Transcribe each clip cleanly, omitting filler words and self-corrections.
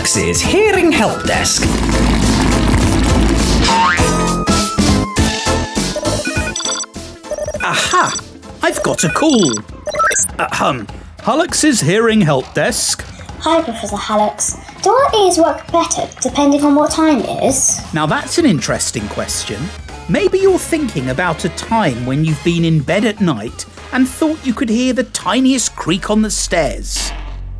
Hallux's Hearing Help Desk. Aha! I've got a call. Hallux's Hearing Help Desk. Hi, Professor Hallux. Do our ears work better depending on what time it is? Now that's an interesting question. Maybe you're thinking about a time when you've been in bed at night and thought you could hear the tiniest creak on the stairs.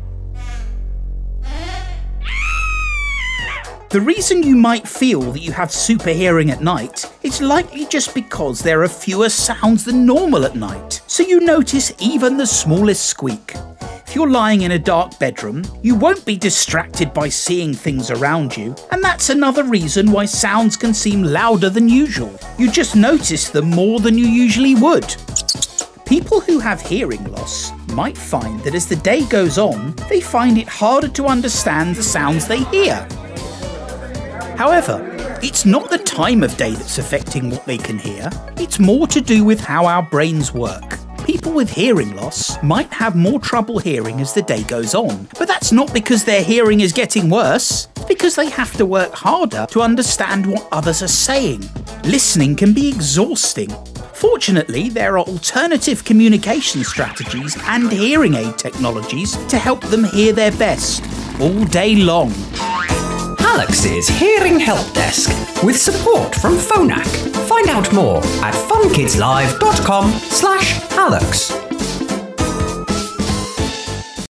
The reason you might feel that you have super hearing at night is likely just because there are fewer sounds than normal at night, so you notice even the smallest squeak. If you're lying in a dark bedroom, you won't be distracted by seeing things around you, and that's another reason why sounds can seem louder than usual. You just notice them more than you usually would. People who have hearing loss might find that as the day goes on, they find it harder to understand the sounds they hear. However, it's not the time of day that's affecting what they can hear, it's more to do with how our brains work. People with hearing loss might have more trouble hearing as the day goes on, but that's not because their hearing is getting worse, it's because they have to work harder to understand what others are saying. Listening can be exhausting. Fortunately, there are alternative communication strategies and hearing aid technologies to help them hear their best, all day long. Hallux's Hearing Help Desk, with support from Phonak. Find out more at funkidslive.com/Hallux.